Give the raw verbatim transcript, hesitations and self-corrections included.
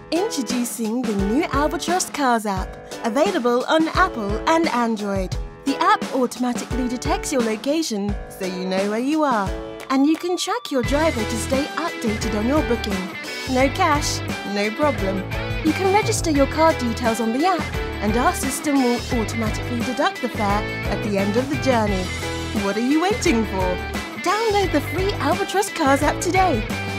Introducing the new Albatross Cars app, available on Apple and Android. The app automatically detects your location so you know where you are, and you can track your driver to stay updated on your booking. No cash, no problem. You can register your card details on the app, and our system will automatically deduct the fare at the end of the journey. What are you waiting for? Download the free Albatross Cars app today